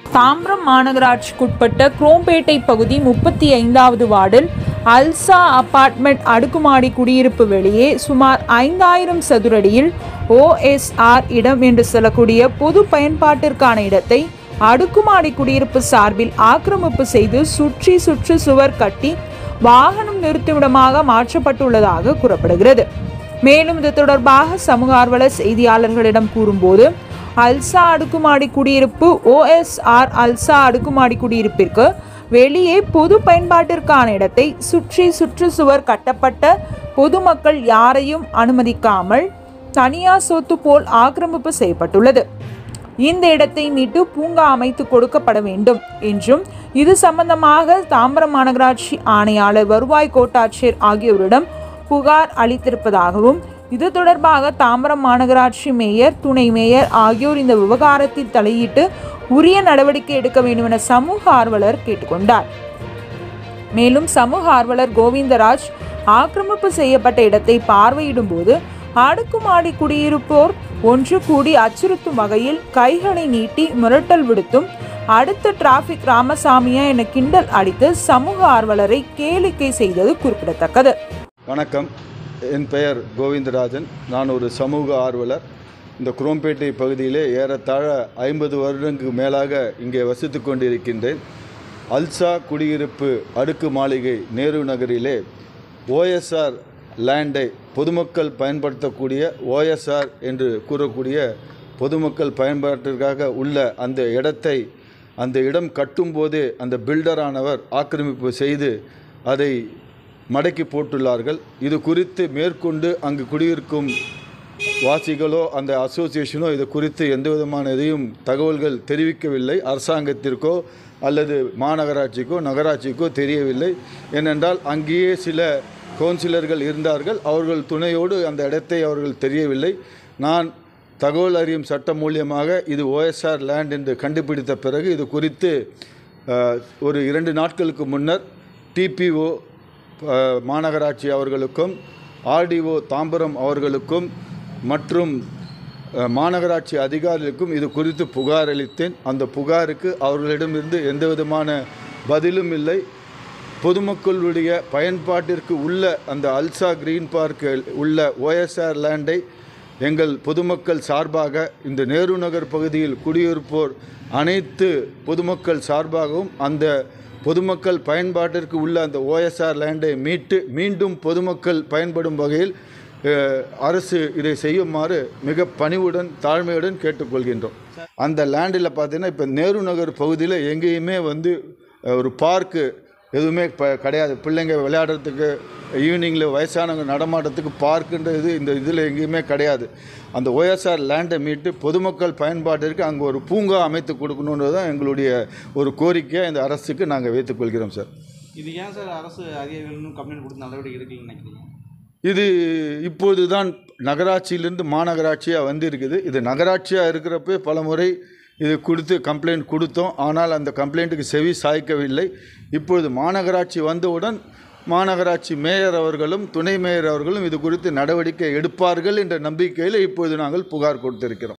தாம்பரம் மாநகராட்சிக்குட்பட்ட குரோம்பேட்டை பகுதி 35வது வார்டில் அல்சா அபார்ட்மெண்ட் அடுக்குமாடி குடியிருப்பு வெளியே சுமார் 5000 சதுரடியில் OSR இடம் என்று சொல்லக்கூடிய பொது பயன்பாட்டிற்கான இடத்தை அடுக்குமாடி குடியிருப்பு சார்பில் ஆக்கிரமிப்பு செய்து சுற்றி சுவர் கட்டி வாகனம் நிறுத்துமிடமாக மாற்றப்பட்டுள்ளதாக கூறப்படுகிறது. மேலும் இது தொடர்பாக சமூக ஆர்வலர் செய்தியாளர்களிடம் கூறும்போது, அல்சா அடுக்குமாடி குடியிருப்பு OSR அல்சா அடுக்குமாடி குடியிருப்பிற்கு வெளியே பொது பயன்பாட்டிற்கான இடத்தை சுற்றி சுவர் கட்டப்பட்ட பொதுமக்கள் யாரையும் அனுமதிக்காமல் தனியார் சொத்து போல் ஆக்கிரமிப்பு செய்யப்பட்டுள்ளது. இந்த இடத்தை மீட்டு பூங்கா அமைத்து கொடுக்கப்பட வேண்டும் என்றும், இது சம்பந்தமாக தாம்பரம் மாநகராட்சி ஆணையாளர், வருவாய் கோட்டாட்சியர் ஆகியோரிடம் புகார் அளித்திருப்பதாகவும், இது தொடர்பாக தாம்பரம் மாநகராட்சி மேயர், துணை மேயர் ஆகியோர் இந்த விவகாரத்தில் தலையிட்டு உரிய நடவடிக்கை எடுக்க வேண்டும் என சமூக ஆர்வலர் கேட்டுக்கொண்டார். மேலும் சமூக ஆர்வலர் கோவிந்தராஜ் ஆக்கிரமிப்பு செய்யப்பட்ட இடத்தை பார்வையிடும் போது அடுக்குமாடி குடியிருப்போர் ஒன்று கூடி அச்சுறுத்தும் வகையில் கைகளை நீட்டி மிரட்டல் விடுத்தும் அடுத்த டிராபிக் ராமசாமியா என கிண்டல் அடித்து சமூக ஆர்வலரை கேளிக்கை செய்தது குறிப்பிடத்தக்கது. வணக்கம், என் பெயர் கோவிந்தராஜன். நான் ஒரு சமூக ஆர்வலர். இந்த குரோம்பேட்டை பகுதியிலே ஏறத்தாழ 50 வருடங்களுக்கு மேலாக இங்கே வசித்து கொண்டிருக்கின்றேன். அல்சா குடியிருப்பு அடுக்கு மாளிகை நேரு நகரிலே OSR லேண்டை பொதுமக்கள் பயன்படுத்தக்கூடிய OSR என்று கூறக்கூடிய பொதுமக்கள் பயன்பாட்டிற்காக உள்ள அந்த இடத்தை, அந்த இடம் கட்டும்போதே அந்த பில்டரானவர் ஆக்கிரமிப்பு செய்து அதை மடக்கி போட்டுள்ளார்கள். இது குறித்து மேற்கொண்டு அங்கு குடியிருக்கும் வாசிகளோ அந்த அசோசியேஷனோ இது குறித்து எந்த விதமான எதையும் தகவல்கள் தெரிவிக்கவில்லை. அரசாங்கத்திற்கோ அல்லது மாநகராட்சிக்கோ நகராட்சிக்கோ தெரியவில்லை. ஏனென்றால் அங்கேயே சில கவுன்சிலர்கள் இருந்தார்கள். அவர்கள் துணையோடு அந்த இடத்தை அவர்கள் தெரியவில்லை. நான் தகவல் அறியும் சட்டம் மூலியமாக இது OSR லேண்ட் என்று கண்டுபிடித்த பிறகு இது குறித்து ஒரு 2 நாட்களுக்கு முன்னர் TPO மாநகராட்சி அவர்களுக்கும், RDO தாம்பரம் அவர்களுக்கும் மற்றும் மாநகராட்சி அதிகாரிகளுக்கும் இது குறித்து புகார் அளித்தேன். அந்த புகாருக்கு அவர்களிடமிருந்து எந்த விதமான பதிலும் இல்லை. பொதுமக்களுடைய பயன்பாட்டிற்கு உள்ள அந்த அல்சா கிரீன் பார்க்கில் உள்ள OSR லேண்டை எங்கள் பொதுமக்கள் சார்பாக, இந்த நேரு நகர் பகுதியில் குடியிருப்போர் அனைத்து பொதுமக்கள் சார்பாகவும் அந்த பொதுமக்கள் பயன்பாட்டிற்கு உள்ள அந்த OSR லேண்டை மீண்டும் பொதுமக்கள் பயன்படும் வகையில் அரசு இதை செய்யுமாறு மிக பணிவுடன் தாழ்மையுடன் கேட்டுக்கொள்கின்றோம். அந்த லேண்டில் பார்த்தீங்கன்னா இப்போ நேரு நகர் பகுதியில் எங்கேயுமே ஒரு பார்க்கு எதுவுமே கிடையாது. பிள்ளைங்க விளையாடுறதுக்கு, ஈவினிங்கில் வயசானவங்க நடமாட்டத்துக்கு பார்க்குன்றது இந்த இதில் எங்கேயுமே கிடையாது. அந்த OSR லேண்டை மீட்டு பொதுமக்கள் பயன்பாட்டிற்கு அங்கே ஒரு பூங்கா அமைத்து கொடுக்கணுன்றது தான் எங்களுடைய ஒரு கோரிக்கையாக இந்த அரசுக்கு நாங்கள் வைத்துக்கொள்கிறோம் சார். இது ஏன் சார் அரசு அதிகாரிகளும் கம்ப்ளைண்ட் கொடுத்து நடவடிக்கை எடுக்கலன்னு நினைக்கிறீங்க? இது இப்போது தான் நகராட்சியிலிருந்து மாநகராட்சியாக வந்திருக்குது. இது நகராட்சியாக இருக்கிறப்ப பல முறை இது கொடுத்து கம்ப்ளைண்ட் கொடுத்தோம். ஆனால் அந்த கம்ப்ளைண்ட்டுக்கு செவி சாய்க்கவில்லை. இப்பொழுது மாநகராட்சி வந்தவுடன் மாநகராட்சி மேயர் அவர்களும் துணை மேயர் அவர்களும் இது குறித்து நடவடிக்கை எடுப்பார்கள் என்ற நம்பிக்கையில் இப்பொழுது நாங்கள் புகார் கொடுத்திருக்கிறோம்.